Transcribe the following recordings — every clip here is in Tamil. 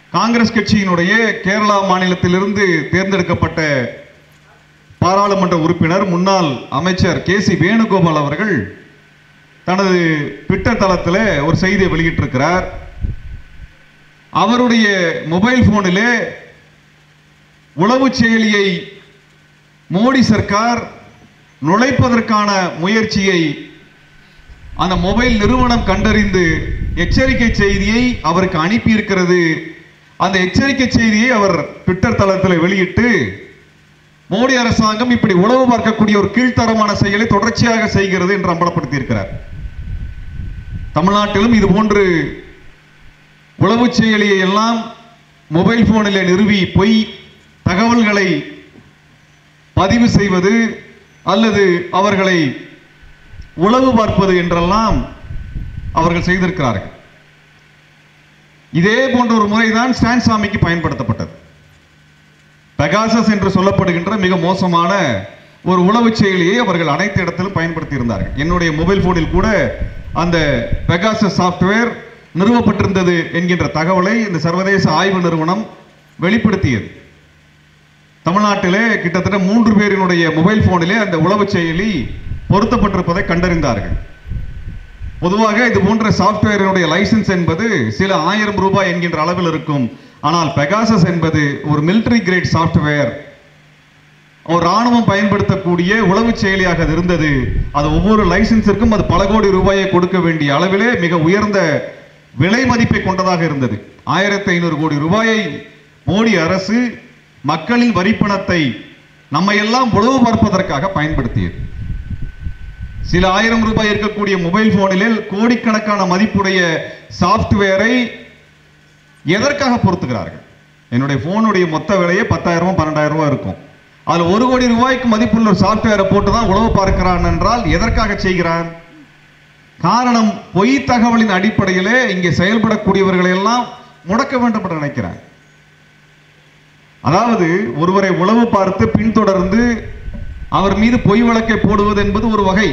காங்கிரஸ் கட்சியினுடைய கேரளா மாநிலத்திலிருந்து தேர்ந்தெடுக்கப்பட்ட பாராளுமன்ற உறுப்பினர் முன்னாள் அமைச்சர் கே.சி. வேணுகோபால் அவர்கள் தனது ட்விட்டர் தளத்தில் ஒரு செய்தியை வெளியிட்டிருக்கிறார். அவருடைய மொபைல் போனிலே உளவு செயலியை மோடி சர்க்கார் நுழைப்பதற்கான முயற்சியை அந்த மொபைல் நிறுவனம் கண்டறிந்து எச்சரிக்கை செய்தியை அவருக்கு அனுப்பியிருக்கிறது. அந்த எச்சரிக்கை செய்தியை அவர் ட்விட்டர் தளத்தில் வெளியிட்டு மோடி அரசாங்கம் இப்படி உளவு பார்க்கக்கூடிய ஒரு கீழ்த்தரமான செயலை தொடர்ச்சியாக செய்கிறது என்று அம்பலப்படுத்தி இருக்கிறார். தமிழ்நாட்டிலும் இது போன்று உளவு செயலியை எல்லாம் மொபைல் போனிலே நிறுவி பொய் தகவல்களை பதிவு செய்வது அல்லது அவர்களை உளவு பார்ப்பது என்றெல்லாம் அவர்கள் செய்திருக்கிறார்கள். இதே போன்ற ஒரு முறைதான் ஸ்டான்சாமிக்கு பயன்படுத்தப்பட்டது. பெகாசஸ் என்று சொல்லப்படுகின்ற மிக மோசமான ஒரு உளவு செயலியை அவர்கள் அனைத்து இடத்திலும் பயன்படுத்தி இருந்தார்கள். என்னுடைய மொபைல் போனில் கூட அந்த பெகாசஸ் சாப்ட்வேர் நிறுவப்பட்டிருந்தது என்கின்ற தகவலை இந்த சர்வதேச ஆய்வு நிறுவனம் வெளிப்படுத்தியது. தமிழ்நாட்டிலே கிட்டத்தட்ட 3 பேரினுடைய மொபைல் போனிலே அந்த உளவு செயலி பொருத்தப்பட்டிருப்பதை கண்டறிந்தார்கள். பொதுவாக இது போன்ற சாப்ட்வேரினுடைய லைசன்ஸ் என்பது சில 1000 ரூபாய் என்கின்ற அளவில் இருக்கும். ஆனால் பெகாசஸ் என்பது ஒரு மிலிட்டரி கிரேட் சாப்ட்வேர், ஒரு ராணுவம் பயன்படுத்தக்கூடிய உளவு செயலியாக இருந்தது. அது ஒவ்வொரு லைசன்ஸிற்கும் அது பல கோடி ரூபாயை கொடுக்க வேண்டிய அளவிலே மிக உயர்ந்த விலை மதிப்பை கொண்டதாக இருந்தது. 1500 கோடி ரூபாயை மோடி அரசு மக்களின் வரிப்பணத்தை நம்மை எல்லாம் உளவு பார்ப்பதற்காக பயன்படுத்தியது. சில 1000 ரூபாய் இருக்கக்கூடிய மொபைல் போனில் கோடிக்கணக்கான மதிப்புடைய சாப்ட்வேரை எதற்காக பொருத்துகிறார்கள்? என்னுடைய போனுடைய மொத்த விலையே 10,000 12,000 ரூபாய் இருக்கும். அதில் 1 கோடி ரூபாய்க்கு மதிப்புள்ள ஒரு சாப்ட்வேரை போட்டு தான் உளவு பார்க்கிறான் என்றால் எதற்காக செய்கிறான்? காரணம், பொய் தகவலின் அடிப்படையிலே இங்கே செயல்படக்கூடியவர்களை எல்லாம் முடக்க வேண்டும் என்று நினைக்கிறான். அதாவது ஒருவரை உளவு பார்த்து பின்தொடர்ந்து அவர் மீது பொய் வழக்கை போடுவது என்பது ஒரு வகை.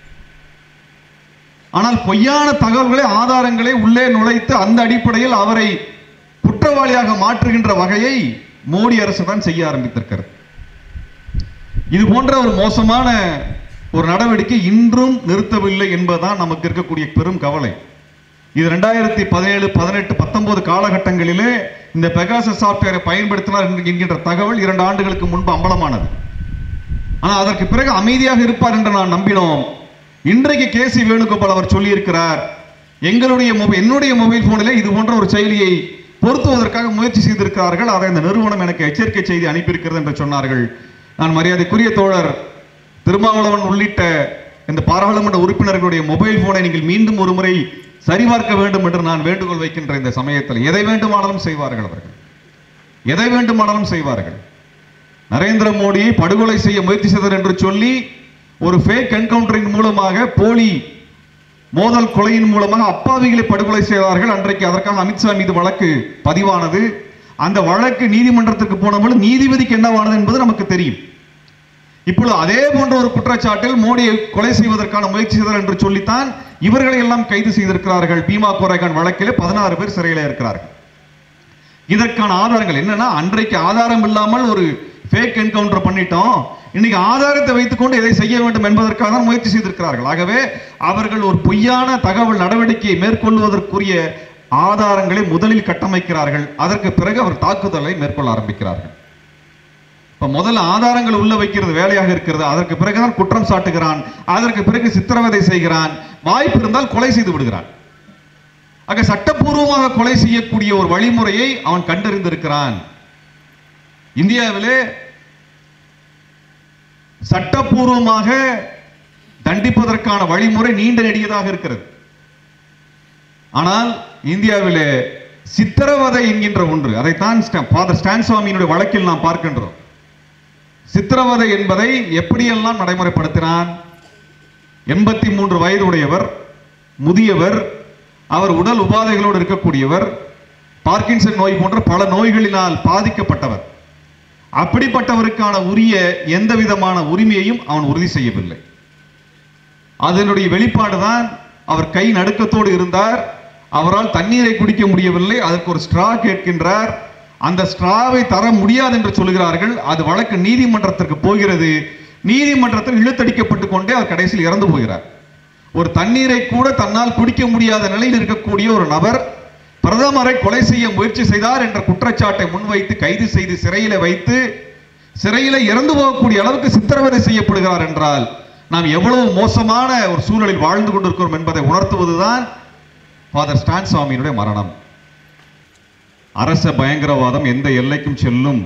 ஆனால் பொய்யான தகவல்களை ஆதாரங்களை உள்ளே நுழைத்து அந்த அடிப்படையில் அவரை குற்றவாளியாக மாற்றுகின்ற வகையை மோடி அரசு தான் செய்ய ஆரம்பித்திருக்கிறது. இது போன்ற ஒரு மோசமான ஒரு நடவடிக்கை இன்றும் நிறுத்தவில்லை என்பதுதான் நமக்கு இருக்கக்கூடிய பெரும் கவலை. இது 2017, 18, 19 காலகட்டங்களிலே இந்த பெகாசஸ் சாப்ட்வேரை பயன்படுத்தினார் என்கின்ற தகவல் 2 ஆண்டுகளுக்கு முன்பு அம்பலமானது. ஆனால் அதற்கு பிறகு அமைதியாக இருப்பார் என்று நான் நம்பினோம். இன்றைக்கு கே.சி. வேணுகோபால் அவர் சொல்லியிருக்கிறார், என்னுடைய மொபைல் போனிலே இது போன்ற ஒரு செயலியை பொருத்துவதற்காக முயற்சி செய்திருக்கிறார்கள், அதை இந்த நிறுவனம் எனக்கு எச்சரிக்கை செய்தி அனுப்பியிருக்கிறது என்று சொன்னார்கள். நான் மரியாதைக்குரிய தோழர் திருமாவளவன் உள்ளிட்ட இந்த பாராளுமன்ற உறுப்பினர்களுடைய மொபைல் போனை நீங்கள் மீண்டும் ஒரு முறை சரிபார்க்க வேண்டும் என்று நான் வேண்டுகோள் வைக்கின்ற இந்த சமயத்தில் எதை வேண்டுமானாலும் செய்வார்கள், அவர்கள் எதை வேண்டுமானாலும் செய்வார்கள். நரேந்திர மோடியை படுகொலை செய்ய முயற்சி செய்தார் என்று சொல்லி ஒரு ஃபேக் என்கவுண்டரின் மூலமாக, போலி மோதல் கொலையின் மூலமாக அப்பாவிகளை படுகொலை செய்தார்கள். அன்றைக்கு அதற்காக அமித்ஷா மீது வழக்கு பதிவானது. அந்த வழக்கு நீதிமன்றத்திற்கு போனபோது நீதிபதிக்கு என்னவானது என்பது நமக்கு தெரியும். இப்பொழுது அதே போன்ற ஒரு குற்றச்சாட்டில் மோடியை கொலை செய்வதற்கான முயற்சி செய்தார் என்று சொல்லித்தான் இவர்களை எல்லாம் கைது செய்திருக்கிறார்கள். பீமா கோரேகான் வழக்கிலே 16 பேர் சிறையில் இருக்கிறார்கள். இதற்கான ஆதாரங்கள் என்னன்னா, அன்றைக்கு ஆதாரம் இல்லாமல் ஒரு ஃபேக் என்கவுண்டர் பண்ணிட்டோம், இன்னைக்கு ஆதாரத்தை வைத்துக்கொண்டு எதை செய்ய வேண்டும் என்பதற்காக தான் முயற்சி செய்திருக்கிறார்கள். ஆகவே அவர்கள் ஒரு பொய்யான தகவல் நடவடிக்கையை மேற்கொள்வதற்குரிய ஆதாரங்களை முதலில் கட்டமைக்கிறார்கள். அதற்கு பிறகு அவர் தாக்குதலை மேற்கொள்ள ஆரம்பிக்கிறார்கள். இப்ப முதல்ல ஆதாரங்கள் உள்ள வைக்கிறது வேலையாக இருக்கிறது. அதற்கு பிறகுதான் குற்றம் சாட்டுகிறான், அதற்கு பிறகு சித்திரவதை செய்கிறான், வாய்ப்பு இருந்தால் கொலை செய்து விடுகிறான். ஆக சட்டப்பூர்வமாக கொலை செய்யக்கூடிய ஒரு வழிமுறையை அவன் கண்டறிந்திருக்கிறான். இந்தியாவிலே சட்டப்பூர்வமாக தண்டிப்பதற்கான வழிமுறை நீண்ட நெடியதாக இருக்கிறது. ஆனால் இந்தியாவிலே சித்திரவதை என்கின்ற ஒன்று, அதைத்தான் ஃபாதர் ஸ்டான்சாமியினுடைய வழக்கில் நாம் பார்க்கின்றோம். சித்திரவதை என்பதை எப்படியெல்லாம் நடைமுறைப்படுத்தினான்? 83 வயது உடையவர், முதியவர், அவர் உடல் உபாதைகளோடு இருக்கக்கூடியவர், பார்க்கின்சன் நோய் போன்ற பல நோய்களினால் பாதிக்கப்பட்டவர். அப்படிப்பட்டவருக்கான உரிய எந்த விதமான உரிமையையும் அவன் உறுதி செய்யவில்லை. அதனுடைய வெளிப்பாடுதான் அவர் கை நடுக்கத்தோடு இருந்தார். அவரால் தண்ணீரை குடிக்க முடியவில்லை, அதற்கு ஒரு ஸ்ட்ரா கேட்கின்றார். அந்த ஸ்ட்ராவை தர முடியாது என்று சொல்கிறார்கள். அது வழக்கு நீதிமன்றத்திற்கு போகிறது. நீதிமன்றத்தில் இழுத்தடிக்கப்பட்டுக் கொண்டே அவர் கடைசியில் இறந்து போகிறார். ஒரு தண்ணீரை கூட தன்னால் குடிக்க முடியாத நிலையில் இருக்கக்கூடிய ஒரு நபர் பிரதமரை கொலை செய்ய முயற்சி செய்தார் என்ற குற்றச்சாட்டை முன்வைத்து கைது செய்து சிறையில வைத்து சிறையில இறந்து போகக்கூடிய அளவுக்கு சித்திரவதை செய்யப்படுகிறார் என்றால் நாம் எவ்வளவு மோசமான ஒரு சூழலில் வாழ்ந்து கொண்டிருக்கிறோம் என்பதை உணர்த்துவதுதான் ஃபாதர் ஸ்டான் சுவாமியினுடைய மரணம். அரச பயங்கரவாதம் எந்த எல்லைக்கும் செல்லும்,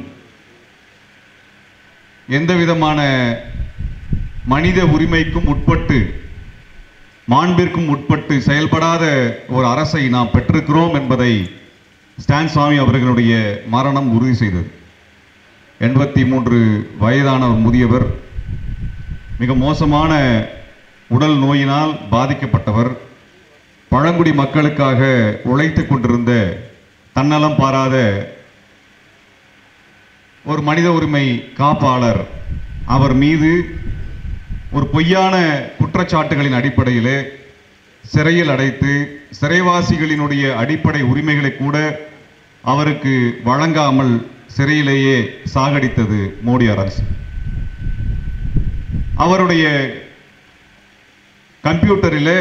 எந்த விதமான மனித உரிமைக்கும் உட்பட்டு மாண்பிற்கும் உட்பட்டு செயல்படாத ஒரு அரசை நாம் பெற்றிருக்கிறோம் என்பதை ஸ்டான் சுவாமி அவர்களுடைய மரணம் உறுதி செய்தது. 83 வயதான ஒரு முதியவர், மிக மோசமான உடல் நோயினால் பாதிக்கப்பட்டவர், பழங்குடி மக்களுக்காக உழைத்துக் கொண்டிருந்த தன்னலம் பாராத ஒரு மனித உரிமை காப்பாளர். அவர் மீது ஒரு பொய்யான குற்றச்சாட்டுகளின் அடிப்படையிலே சிறையில் அடைத்து சிறைவாசிகளினுடைய அடிப்படை உரிமைகளை கூட அவருக்கு வழங்காமல் சிறையிலேயே சாகடித்தது மோடி அரசு. அவருடைய கம்ப்யூட்டரிலே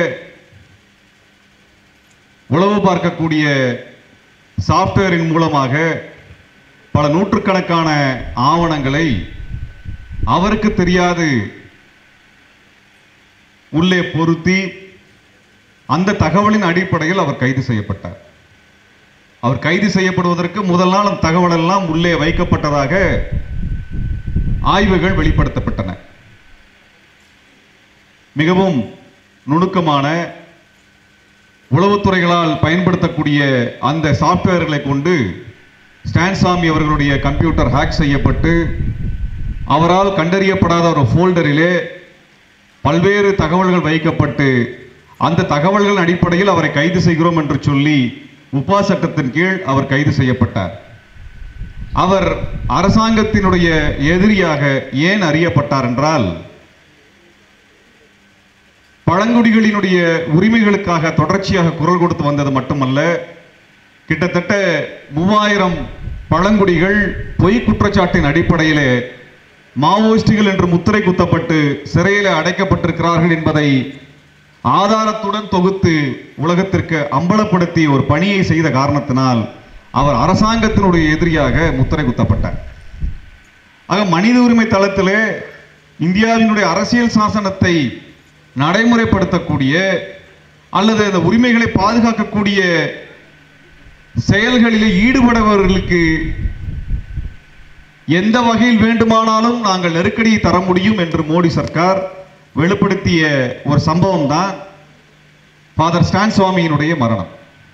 உளவு பார்க்கக்கூடிய சாப்ட்வேரின் மூலமாக பல நூற்றுக்கணக்கான ஆவணங்களை அவருக்கு தெரியாது உள்ளே பொருத்தி அந்த தகவலின் அடிப்படையில் அவர் கைது செய்யப்பட்டார். அவர் கைது செய்யப்படுவதற்கு முதல் நாள் அந்த தகவல் எல்லாம் உள்ளே வைக்கப்பட்டதாக ஆய்வுகள் வெளிப்படுத்தப்பட்டன. மிகவும் நுணுக்கமான உளவுத்துறைகளால் பயன்படுத்தக்கூடிய அந்த சாப்ட்வேர்களை கொண்டு ஸ்டான் சுவாமி அவர்களுடைய கம்ப்யூட்டர் ஹேக் செய்யப்பட்டு அவரால் கண்டறியப்படாத ஒரு ஃபோல்டரிலே பல்வேறு தகவல்கள் வைக்கப்பட்டு அந்த தகவல்கள் அடிப்படையில் அவரை கைது செய்கிறோம் என்று சொல்லி உபா சட்டத்தின் கீழ் அவர் கைது செய்யப்பட்டார். அவர் அரசாங்கத்தினுடைய எதிரியாக ஏன் அறியப்பட்டார் என்றால், பழங்குடிகளினுடைய உரிமைகளுக்காக தொடர்ச்சியாக குரல் கொடுத்து வந்தது மட்டுமல்ல, கிட்டத்தட்ட 3000 பழங்குடிகள் பொய் குற்றச்சாட்டின் அடிப்படையிலே மாவோயிஸ்டுகள் என்று முத்திரை குத்தப்பட்டு சிறையில் அடைக்கப்பட்டிருக்கிறார்கள் என்பதை ஆதாரத்துடன் தொகுத்து உலகத்திற்கு அம்பலப்படுத்தி ஒரு பணியை செய்த காரணத்தினால் அவர் அரசாங்கத்தினுடைய எதிரியாக முத்திரை குத்தப்பட்டார். ஆக மனித உரிமை தளத்திலே இந்தியாவினுடைய அரசியல் சாசனத்தை நடைமுறைப்படுத்தக்கூடிய அல்லது அந்த உரிமைகளை பாதுகாக்கக்கூடிய செயல்களிலே ஈடுபடுபவர்களுக்கு எந்த வகையில் வேண்டுமானாலும் நாங்கள் நெருக்கடியை தர முடியும் என்று மோடி சர்க்கார் வெளிப்படுத்திய ஒரு சம்பவம் தான் ஃபாதர் ஸ்டான் சுவாமியினுடைய மரணம்.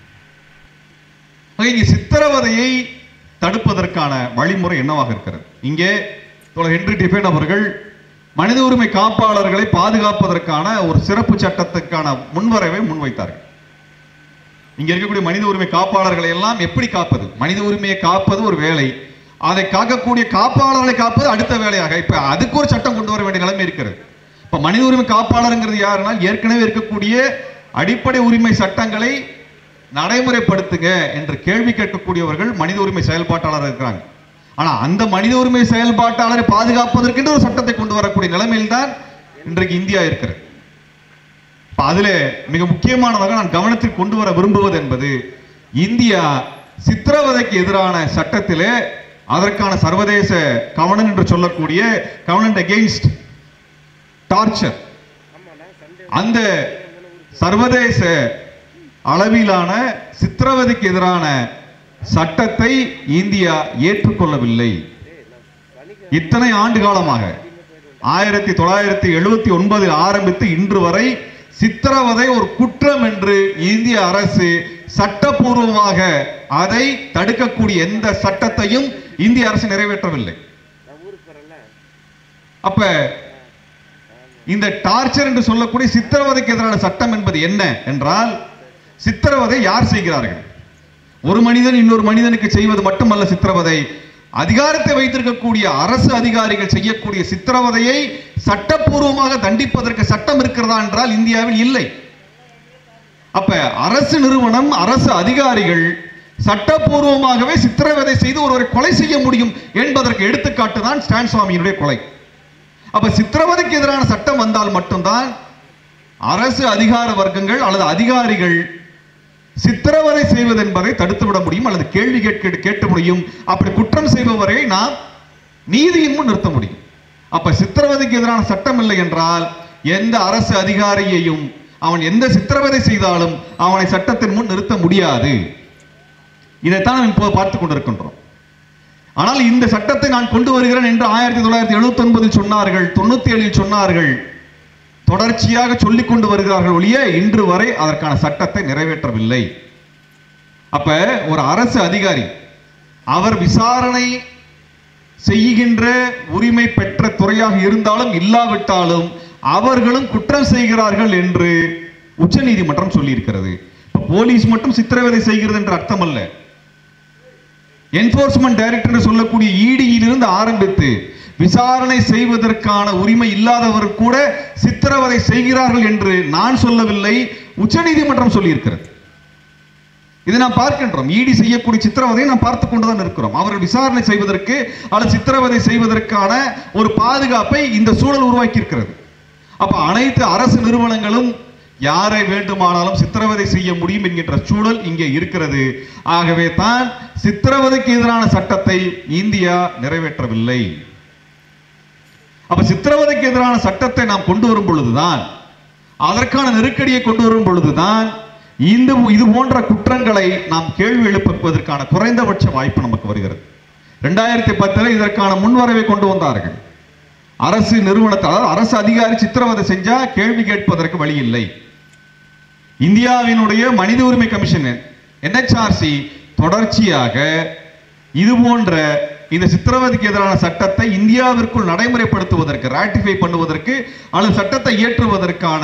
இங்கே சித்திரவதையை தடுப்பதற்கான வழிமுறை என்னவாக இருக்கிறது? இங்கே ஹென்றி டிஃபென் அவர்கள் மனித உரிமை காப்பாளர்களை பாதுகாப்பதற்கான ஒரு சிறப்பு சட்டத்துக்கான முன்வரைவை முன்வைத்தார்கள். இங்க இருக்கக்கூடிய மனித உரிமை காப்பாளர்களை எல்லாம் எப்படி காப்பது? மனித உரிமையை காப்பது ஒரு வேலை, அதை காக்கக்கூடிய காப்பாளர்களை காப்பது அடுத்த வேலையாக இப்ப அதுக்கு ஒரு சட்டம் கொண்டு வர வேண்டிய நிலைமை இருக்கிறது. இப்ப மனித உரிமை காப்பாளருங்கிறது யாருன்னா, ஏற்கனவே இருக்கக்கூடிய அடிப்படை உரிமை சட்டங்களை நடைமுறைப்படுத்துங்க என்று கேள்வி கேட்கக்கூடியவர்கள் மனித உரிமை செயல்பாட்டாளர் இருக்கிறாங்க. ஆனா அந்த மனித உரிமை செயல்பாட்டாளரை பாதுகாப்பதற்கென்று ஒரு சட்டத்தை கொண்டு வரக்கூடிய நிலைமையில் தான் இன்றைக்கு இந்தியா இருக்கிறது. அதுல மிக முக்கியமானதாக நான் கவனத்தில் கொண்டு வர விரும்புவது என்பது, இந்தியா சித்திரவதைக்கு எதிரான சட்டத்திலே அதற்கான சர்வதேச கவர்னன்ட் என்று சொல்லக்கூடிய கவர்னன்ட் அகெயின்ஸ்ட் டார்ச்சர், அந்த சர்வதேச அளவிலான சித்திரவதைக்கு எதிரான சட்டத்தை இந்தியா ஏற்றுக்கொள்ளவில்லை. இத்தனை ஆண்டு காலமாக 1979 ஆரம்பித்து இன்று வரை சித்திரவதை ஒரு குற்றம் என்று இந்திய அரசு சட்டப்பூர்வமாக அதை தடுக்கக்கூடிய எந்த சட்டத்தையும் இந்திய அரசு நிறைவேற்றவில்லை. அப்ப இந்த டார்ச்சர் என்று சொல்லக்கூடிய சித்திரவதைக்கு எதிரான சட்டம் என்பது என்ன என்றால், சித்திரவதை யார் செய்கிறார்கள்? ஒரு மனிதன் இன்னொரு மனிதனுக்கு செய்வது மட்டுமல்ல சித்திரவதை, அதிகாரத்தை வைத்திருக்கக்கூடிய அரசு அதிகாரிகள் செய்யக்கூடிய சித்திரவதையை சட்டப்பூர்வமாக தண்டிப்பதற்கு சட்டம் இருக்கிறதா என்றால் இந்தியாவில் இல்லை. அப்ப அரசு நிறுவனம், அரசு அதிகாரிகள் சட்டப்பூர்வமாகவே சித்திரவதை செய்து ஒருவரை கொலை செய்ய முடியும் என்பதற்கு எடுத்துக்காட்டு தான் ஸ்டான் சுவாமியினுடைய கொலை. அப்ப சித்திரவதைக்கு எதிரான சட்டம் வந்தால் மட்டும்தான் அரசு அதிகார வர்க்கங்கள் அல்லது அதிகாரிகள் சித்திரவதை செய்வது என்பதை தடுத்துவிட முடியும் அல்லது கேள்வி கேட்க முடியும். அப்படி குற்றம் செய்பவரை நாம் நீதியின் முன் நிறுத்த முடியும். அப்ப சித்திரவதைக்கு எதிரான சட்டம் இல்லை என்றால் எந்த அரசு அதிகாரியையும் அவன் எந்த சித்திரவதை செய்தாலும் அவனை சட்டத்தின் முன் நிறுத்த முடியாது. இதைத்தான் நாம் இப்போது பார்த்துக் கொண்டிருக்கின்றோம். ஆனால் இந்த சட்டத்தை நான் கொண்டு வருகிறேன் என்று 1979 சொன்னார்கள், 97 சொன்னார்கள், தொடர்ச்சியாக சொல்லிக் கொண்டு வருகிறார்கள் ஒழிய இன்று வரை அதற்கான சட்டத்தை நிறைவேற்றவில்லை. அப்ப ஒரு அரசு அதிகாரி அவர் விசாரணை செய்கின்ற உரிமை பெற்ற துறையாக இருந்தாலும் இல்லாவிட்டாலும் அவர்களும் குற்றம் செய்கிறார்கள் என்று உச்சநீதிமன்றம் சொல்லி இருக்கிறது. போலீஸ் மட்டும் சித்திரவதை செய்கிறது என்ற அர்த்தம் அல்ல. என்போர்ஸ்மென்ட் டைரக்டர் சொல்லக்கூடிய இடியிலிருந்து ஆரம்பித்து விசாரணை செய்வதற்கான உரிமை இல்லாதவர் கூட சித்திரவதை செய்கிறார்கள் என்று நான் சொல்லவில்லை, உச்சநீதிமன்றம் சொல்லி இருக்கிறது. இதை நாம் பார்க்கின்றோம். இடி செய்யக்கூடிய சித்திரவதையை நாம் பார்த்துக் கொண்டுதான் இருக்கிறோம். அவர்கள் விசாரணை செய்வதற்கு அல்லது சித்திரவதை செய்வதற்கான ஒரு பாதுகாப்பை இந்த சூழல் உருவாக்கி இருக்கிறது. அப்ப அனைத்து அரசு நிறுவனங்களும் யாரை வேண்டுமானாலும் சித்திரவதை செய்ய முடியும் என்கின்ற சூழல் இங்கே இருக்கிறது. ஆகவே தான் சித்திரவதைக்கு எதிரான சட்டத்தை இந்தியா நிறைவேற்றவில்லை. அப்ப சித்திரவதைக்கு எதிரான சட்டத்தை நாம் கொண்டு வரும் பொழுதுதான், அதற்கான நெருக்கடியை கொண்டு வரும் பொழுதுதான் இது போன்ற குற்றங்களை நாம் கேள்வி எழுப்புவதற்கான குறைந்தபட்ச வாய்ப்பு நமக்கு வருகிறது. 2010 இதற்கான முன்வரவை கொண்டு வந்தார்கள். அரசு நிறுவனத்தால் அரசு அதிகாரி சித்திரவதை செஞ்சா கேள்வி கேட்பதற்கு வழி இல்லை. இந்தியாவினுடைய மனித உரிமை கமிஷன் NHRC தொடர்ச்சியாக இது போன்ற இந்த சித்திரவதைக்கு எதிரான சட்டத்தை இந்தியாவிற்குள் நடைமுறைப்படுத்துவதற்கு, ராட்டிஃபை பண்ணுவதற்கு அல்லது சட்டத்தை இயற்றுவதற்கான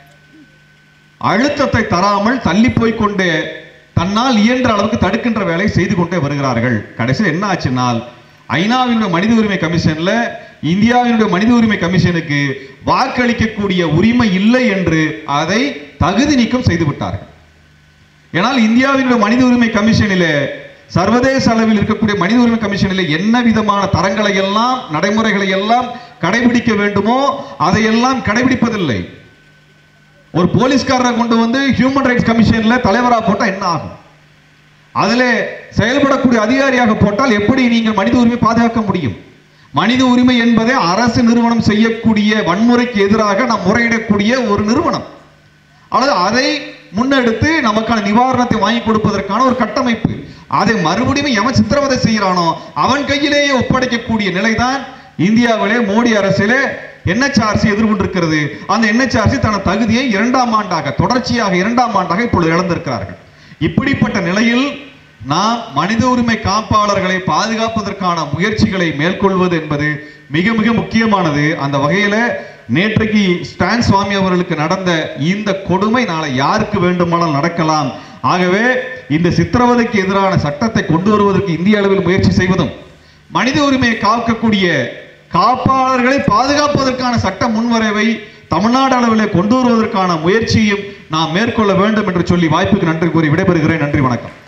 அழுத்தத்தை தராமல் தள்ளி போய்கொண்டே தன்னால் இயன்ற அளவுக்கு தடுக்கின்ற வேலை செய்து கொண்டே வருகிறார்கள். கடைசியில் என்ன ஆச்சுனால் ஐநாவினுடைய மனித உரிமை கமிஷன்ல இந்தியாவினுடைய மனித உரிமை கமிஷனுக்கு வாக்களிக்கக்கூடிய உரிமை இல்லை என்று அதை தகுதி நீக்கம் செய்து விட்டார்கள். ஏனால் இந்தியாவினுடைய மனித உரிமை கமிஷனிலே, சர்வதேச அளவில் இருக்கக்கூடிய மனித உரிமை கமிஷனிலே என்ன விதமான தரங்களை எல்லாம், நடைமுறைகளை எல்லாம் கடைபிடிக்க வேண்டுமோ அதையெல்லாம் கடைபிடிப்பதில்லை. ஒரு போலீஸ்காரரை கொண்டு வந்து ஹியூமன் ரைட்ஸ் கமிஷன்ல தலைவராக போட்டா என்ன ஆகும்? அதிலே செயல்படக்கூடிய அதிகாரியாக போட்டால் எப்படி நீங்கள் மனித உரிமை பாதுகாக்க முடியும்? மனித உரிமை என்பதை அரசு நிறுவனம் செய்யக்கூடிய வன்முறைக்கு எதிராக நாம் முறையிடக்கூடிய ஒரு நிறுவனம், அல்லது அதை முன்னெடுத்து நமக்கான நிவாரணத்தை வாங்கி கொடுப்பதற்கான ஒரு கட்டமைப்பு. அதை மறுபடியும் எவன் சித்திரவதை செய்கிறானோ அவன் கையிலேயே ஒப்படைக்கக்கூடிய நிலைதான் இந்தியாவிலே மோடி அரசிலே NHRC எதிர்கொண்டிருக்கிறது. அந்த NHRC தனது தகுதியை 2ஆம் ஆண்டாக, தொடர்ச்சியாக 2ஆம் ஆண்டாக இப்பொழுது இழந்திருக்கிறார்கள். இப்படிப்பட்ட நிலையில் நாம் மனித உரிமை காப்பாளர்களை பாதுகாப்பதற்கான முயற்சிகளை மேற்கொள்வது என்பது மிக மிக முக்கியமானது. அந்த வகையில நேற்றைக்கு ஸ்டான் சுவாமி அவர்களுக்கு நடந்த இந்த கொடுமை நாளை யாருக்கு வேண்டுமானால் நடக்கலாம். ஆகவே இந்த சித்திரவதைக்கு எதிரான சட்டத்தை கொண்டு வருவதற்கு இந்திய அளவில் முயற்சி செய்வதும், மனித உரிமையை காக்கக்கூடிய காப்பாளர்களை பாதுகாப்பதற்கான சட்ட முன்வரைவை தமிழ்நாடு அளவில் கொண்டு வருவதற்கான முயற்சியும் நாம் மேற்கொள்ள வேண்டும் என்று சொல்லி வாய்ப்புக்கு நன்றி கூறி விடைபெறுகிறேன். நன்றி, வணக்கம்.